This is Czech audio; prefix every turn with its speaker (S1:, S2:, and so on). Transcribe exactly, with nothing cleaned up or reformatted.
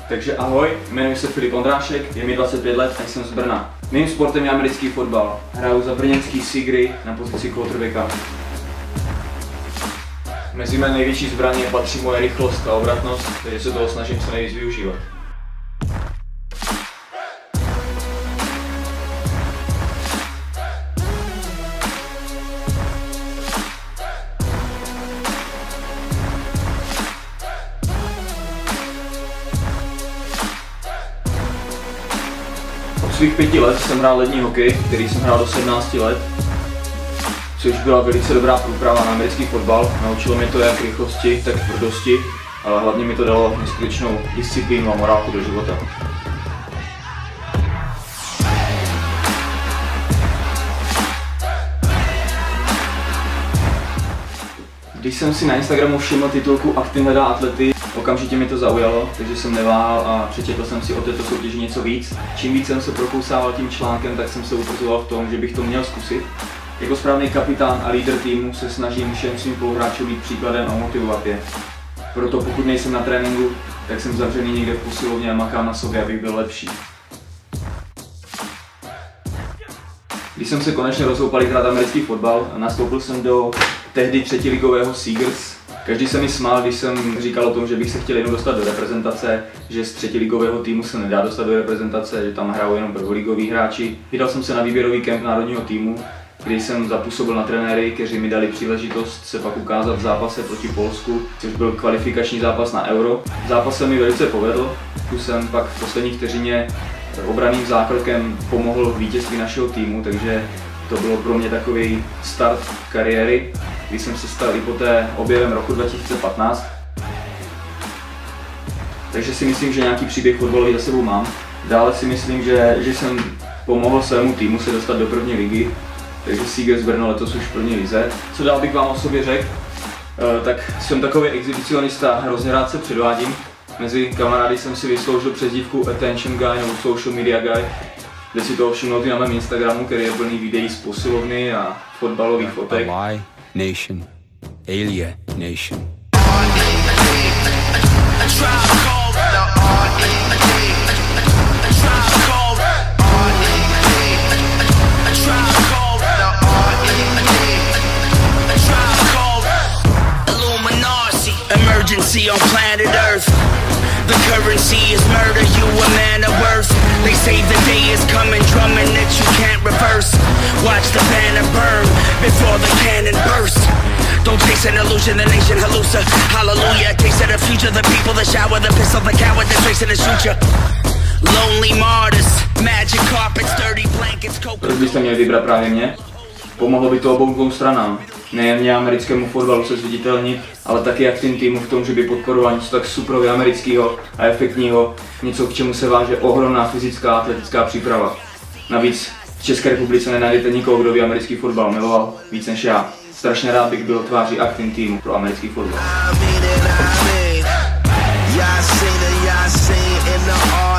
S1: Takže ahoj, jmenuji se Filip Ondrášek, je mi dvacet pět let a jsem z Brna. Mým sportem je americký fotbal. Hraju za brněnský Sigry na pozici quarterbacka. Mezi mé největší zbraně patří moje rychlost a obratnost, takže se toho snažím co nejvíc využívat. Od svých pěti let jsem hrál lední hokej, který jsem hrál do sedmnácti let, což byla velice dobrá průprava na americký fotbal. Naučilo mě to jak rychlosti, tak tvrdosti, ale hlavně mi to dalo neskutečnou disciplínu a morálku do života. Když jsem si na Instagramu všiml titulku Actin hledá atlety, okamžitě mi to zaujalo, takže jsem neváhal a přečetl jsem si o této soutěži něco víc. Čím víc jsem se prokousával tím článkem, tak jsem se utvrzoval v tom, že bych to měl zkusit. Jako správný kapitán a lídr týmu se snažím všem svým spoluhráčům být příkladem a motivovat je. Proto pokud nejsem na tréninku, tak jsem zavřený někde v posilovně a makám na sobě, abych byl lepší. Když jsem se konečně rozhoupal hrát americký fotbal, nastoupil jsem do tehdy třetiligového Sigers. Každý se mi smál, když jsem říkal o tom, že bych se chtěl jenom dostat do reprezentace, že z třetiligového týmu se nedá dostat do reprezentace, že tam hrajou jenom prvoligoví hráči. Vydal jsem se na výběrový kemp národního týmu, kdy jsem zapůsobil na trenéry, kteří mi dali příležitost se pak ukázat v zápase proti Polsku, což byl kvalifikační zápas na Euro. Zápas se mi velice povedl, tu jsem pak v poslední vteřině obranným zákrokem pomohl vítězství našeho týmu, takže to bylo pro mě takový start kariéry, kdy jsem se stal i poté objevem roku dva tisíce patnáct. Takže si myslím, že nějaký příběh fotbalový za sebou mám. Dále si myslím, že, že jsem pomohl svému týmu se dostat do první ligy, takže Sigers Brno letos už v první lize. Co dál bych vám o sobě řekl? E, tak jsem takový exhibicionista, hrozně rád se předvádím. Mezi kamarády jsem si vysloužil přezdívku Attention Guy nebo Social Media Guy, kde si toho všimnout i na mém Instagramu, který je plný videí z posilovny a fotbalových fotek.
S2: Ally Nation, Alien Nation.
S3: Emergency on planet Earth. The currency is murder, you a man of worth. They say the day is coming, drumming that you can't reverse. Watch the banner burn before the cannon burst. Don't chase an illusion, the nation hallucina. Hallelujah, taste of the future, the people, the shower, the pistol, the coward, the tracing the shoot Lonely martyrs, magic carpets, dirty blankets, coke.
S1: Proč byste měli vybrat právě mě? Pomohlo by to obou dvou stranám. Nejen mě americkému fotbalu se zviditelnit, ale taky jak tým týmu v tom, že by podporoval něco tak suprově amerického a efektního, něco, k čemu se váže ohromná fyzická a atletická příprava. Navíc v České republice nenajdete nikoho, kdo by americký fotbal miloval víc než já. Strašně rád bych byl tváří Actin týmu pro americký fotbal.